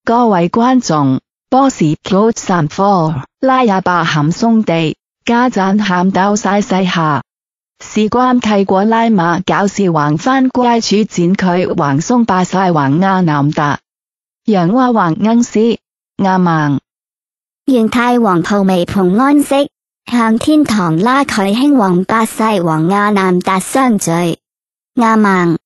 各位觀眾，波士橋3科拉也巴鹹鬆地，家陣鹹到晒世下。事關契過拉馬搞事橫翻乖處展佢橫鬆巴晒橫亞南達，人話橫硬絲亞盲。 願太皇袍微蓬安息，向天堂拉佢興旺百世王亞南達相聚。亞盲。